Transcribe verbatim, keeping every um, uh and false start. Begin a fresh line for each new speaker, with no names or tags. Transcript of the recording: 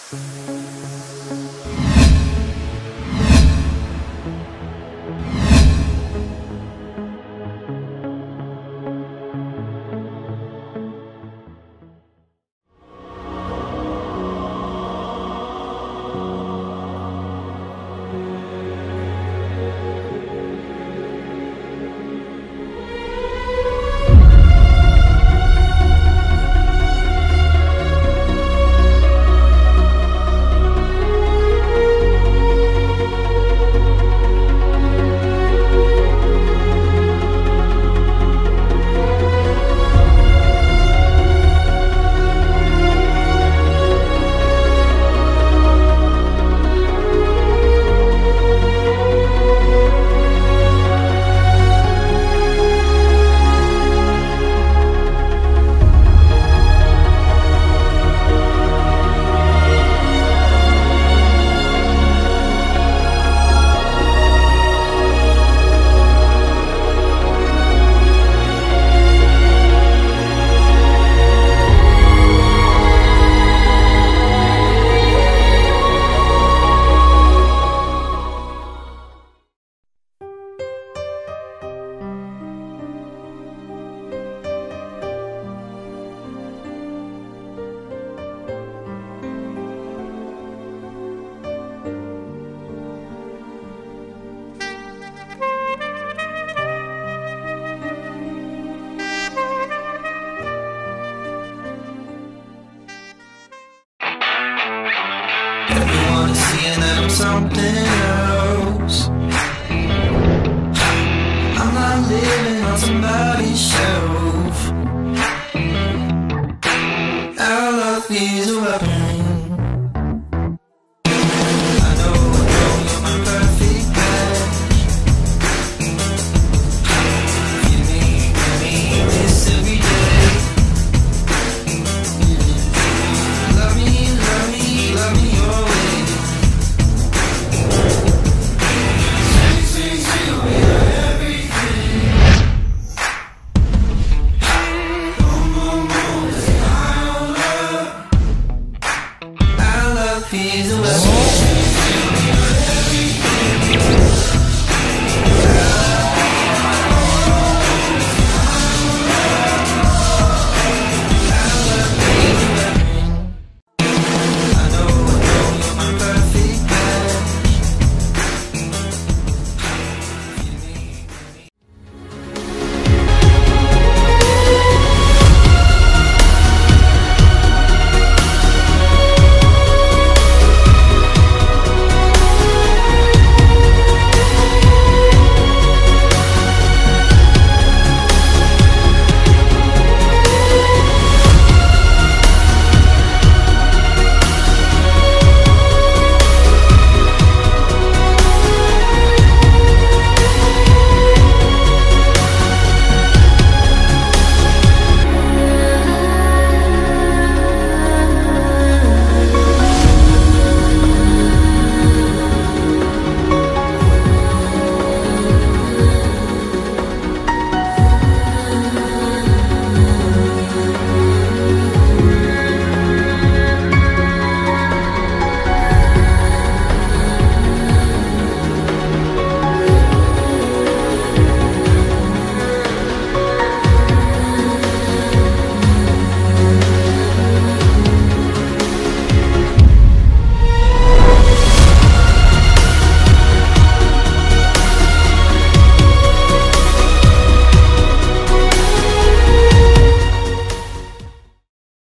Everyone is seeing that I'm something else. I'm not living on somebody's shelf. Our love is a weapon. I know, I know you're my perfect match. You need me this every day. Love me, love me, love me your way. Sing, sing, sing, we are everything. Boom, boom, boom, this is our love. Our love is a weapon.